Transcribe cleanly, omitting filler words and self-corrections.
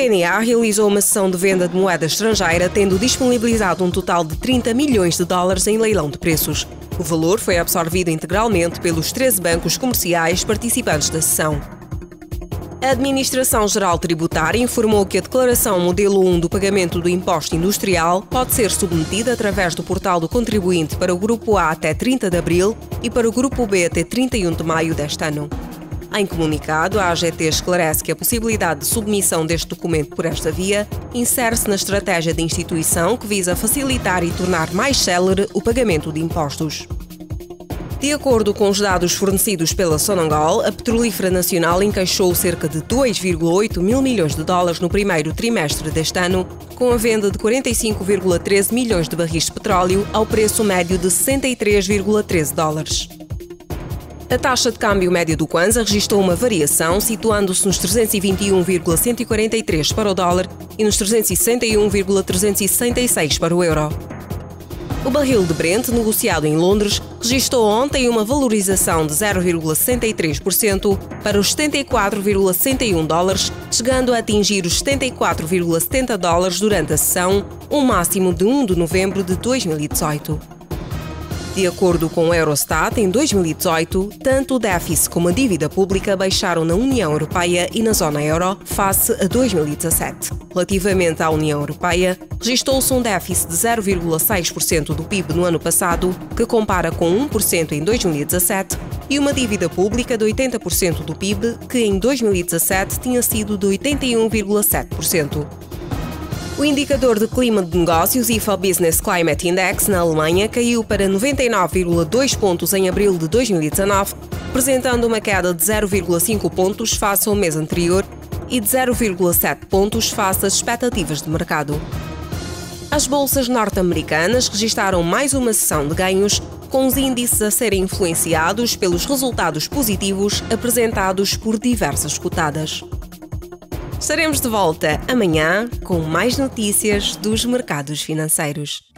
DNA realizou uma sessão de venda de moeda estrangeira, tendo disponibilizado um total de 30 milhões de dólares em leilão de preços. O valor foi absorvido integralmente pelos 13 bancos comerciais participantes da sessão. A Administração-Geral Tributária informou que a declaração modelo 1 do pagamento do imposto industrial pode ser submetida através do portal do contribuinte para o Grupo A até 30 de abril e para o Grupo B até 31 de maio deste ano. Em comunicado, a AGT esclarece que a possibilidade de submissão deste documento por esta via insere-se na estratégia da instituição que visa facilitar e tornar mais célere o pagamento de impostos. De acordo com os dados fornecidos pela Sonangol, a Petrolífera Nacional encaixou cerca de 2,8 mil milhões de dólares no primeiro trimestre deste ano, com a venda de 45,13 milhões de barris de petróleo ao preço médio de 63,13 dólares. A taxa de câmbio média do Kwanza registrou uma variação, situando-se nos 321,143 para o dólar e nos 361,366 para o euro. O barril de Brent, negociado em Londres, registrou ontem uma valorização de 0,63% para os 74,61 dólares, chegando a atingir os 74,70 dólares durante a sessão, um máximo de 1 de novembro de 2018. De acordo com o Eurostat, em 2018, tanto o déficit como a dívida pública baixaram na União Europeia e na zona euro face a 2017. Relativamente à União Europeia, registrou-se um déficit de 0,6% do PIB no ano passado, que compara com 1% em 2017, e uma dívida pública de 80% do PIB, que em 2017 tinha sido de 81,7%. O indicador de clima de negócios IFO Business Climate Index na Alemanha caiu para 99,2 pontos em abril de 2019, apresentando uma queda de 0,5 pontos face ao mês anterior e de 0,7 pontos face às expectativas de mercado. As bolsas norte-americanas registaram mais uma sessão de ganhos, com os índices a serem influenciados pelos resultados positivos apresentados por diversas cotadas. Estaremos de volta amanhã com mais notícias dos mercados financeiros.